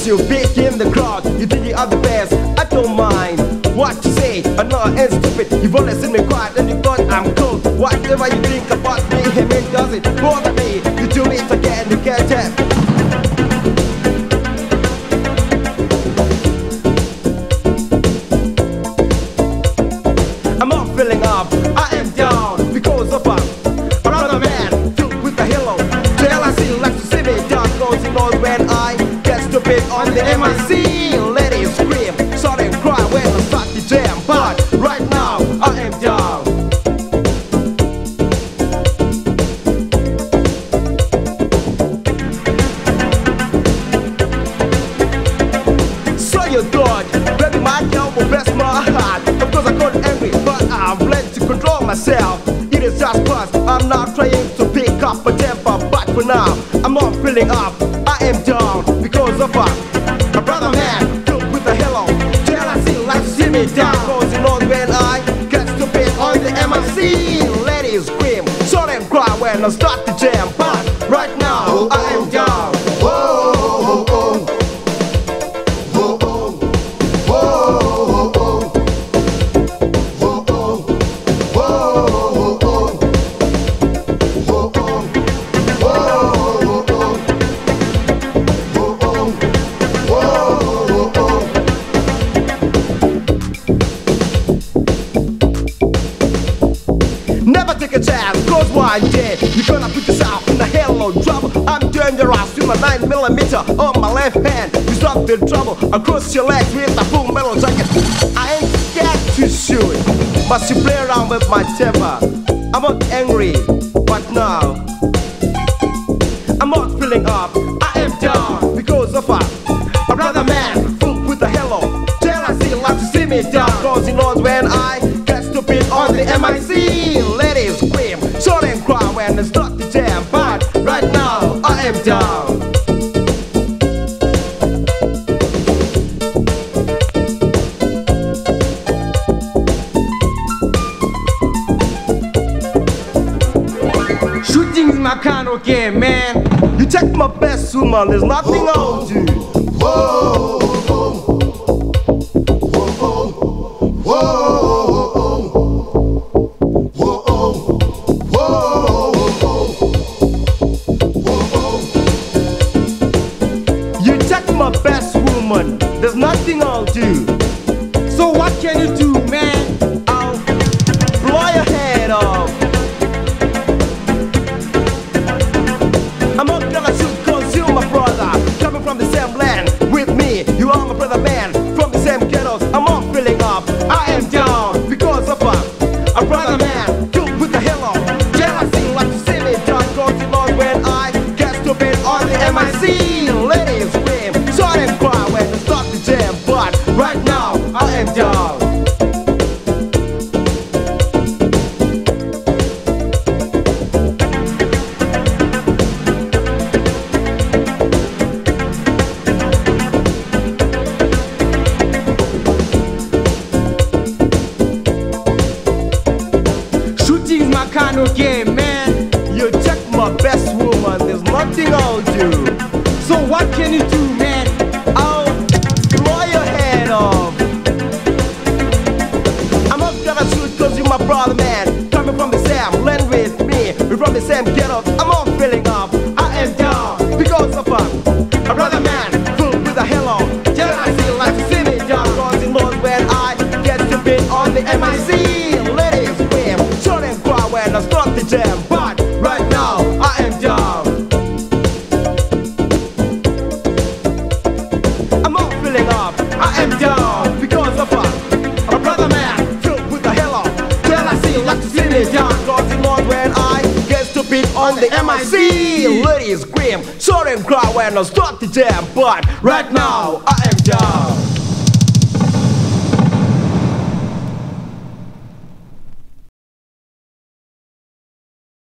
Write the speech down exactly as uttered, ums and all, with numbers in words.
you big in the crowd, you think you are the best. I don't mind what you say, I'm not and stupid. You've always seen me quiet and you thought I'm cool. Whatever you think about me, it doesn't bother me. You do it again, you can't tell. I'm not feeling up, I am down because of a another man filled with a halo. Jealousy likes to see me down, cause he knows when I get stupid on the M I C. Ladies scream, shout and cry when I start the jam. But right now, I am down. So you thought, baby, my elbow bless my heart. Of course I got angry, but I'm learned to control myself. It is just past, I'm not trying to pick up a temper. But for now, I'm not feeling up, I am down because of a, a brother man filled with a halo. Jealousy likes to see me down, cause he knows when I get stupid on the M I C. Ladies scream, shout and cry when I start the jam. But right now, I am down. Whoa, whoa, whoa. Never take a chance, cause one day you're gonna put yourself in a hell of trouble. I'm dangerous with my nine millimeter on my left hand. You start the trouble across your legs with a full metal jacket. I ain't scared to shoot, but you play around with my temper. I'm not angry, but now I'm not feeling up, I am down because of a, a brother man full with a halo. Jealousy likes to see me down, cause he knows when I get stupid on the M I C. Ladies scream, shout and cry when I start the jam. But right now, I am down. Shooting is my kind of game, man. You take my best woman, there's nothing I'll do. Whoa, whoa, whoa, whoa, whoa. My best woman, there's nothing I'll do. So what can you do, man? I'll blow your head off. I'm not gonna shoot cause you're my brother, coming from the same land with me. You are my brother man, from the same ghettos. I'm not feeling up, I am down because of a, a brother man filled with a halo. Jealousy like to see me down, cause you know when I get stupid on the M I C. Ladies scream, shout and cry when I start the jam. But right now, I am down. Shooting is my kind of game, man. You check my best woman, there's nothing I'll do. So what can you do, man? I'll blow your head off. I'm not gonna shoot cause you're my brother, man, coming from the same land with me. We're from the same ghetto. I'm not feeling up, I am down because of a, a brother man filled with a halo. Jealousy likes to see me down, cause he knows when I get stupid on the M I C. Ladies scream, shout and cry when I start the jam. But right now, I am down. I am down because of a, a brother man filled with a halo. Jealousy like to see me down, cause he knows when I get stupid on the M I C. Ladies scream, shout and cry when I start the jam. But right now, I am down.